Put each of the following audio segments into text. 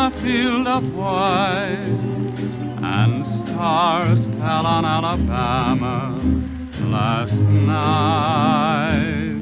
a field of white, and stars fell on Alabama last night.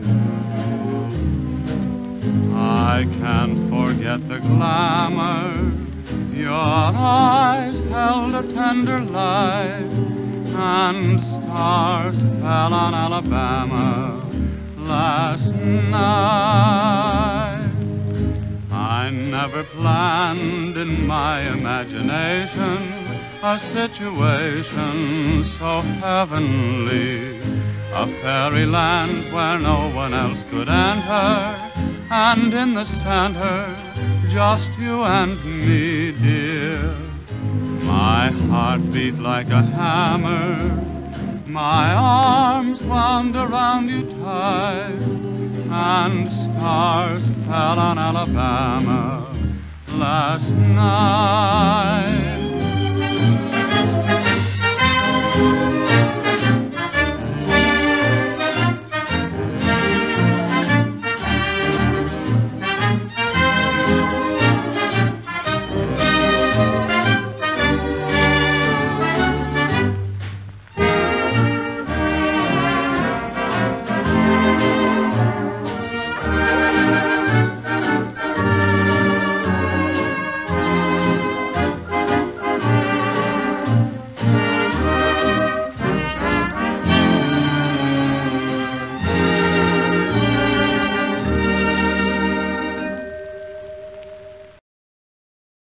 I can't forget the glamour. Your eyes held a tender light, and stars fell on Alabama last night. I never planned in my imagination a situation so heavenly, a fairyland where no one else could enter, and in the center, just you and me, dear. My heart beat like a hammer, my arms wound around you tight, and stars fell on Alabama last night.